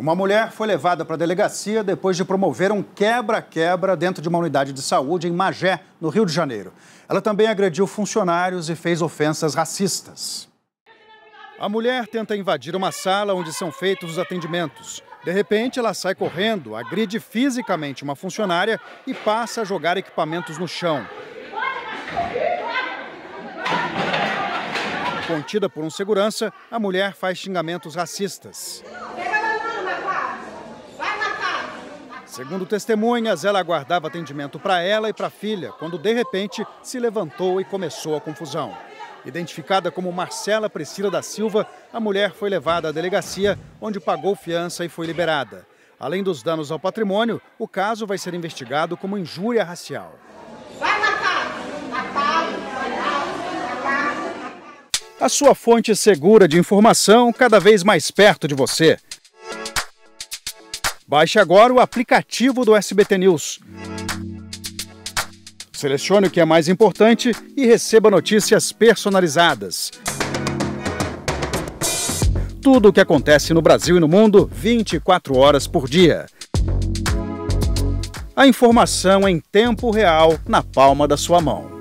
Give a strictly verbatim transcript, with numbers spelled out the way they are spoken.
Uma mulher foi levada para a delegacia depois de promover um quebra-quebra dentro de uma unidade de saúde em Magé, no Rio de Janeiro. Ela também agrediu funcionários e fez ofensas racistas. A mulher tenta invadir uma sala onde são feitos os atendimentos. De repente, ela sai correndo, agride fisicamente uma funcionária e passa a jogar equipamentos no chão. Contida por um segurança, a mulher faz xingamentos racistas. Segundo testemunhas, ela aguardava atendimento para ela e para a filha, quando de repente se levantou e começou a confusão. Identificada como Marcela Priscila da Silva, a mulher foi levada à delegacia, onde pagou fiança e foi liberada. Além dos danos ao patrimônio, o caso vai ser investigado como injúria racial. Vai matar! Matar! Matar! A sua fonte segura de informação cada vez mais perto de você. Baixe agora o aplicativo do S B T News. Selecione o que é mais importante e receba notícias personalizadas. Tudo o que acontece no Brasil e no mundo, vinte e quatro horas por dia. A informação em tempo real, na palma da sua mão.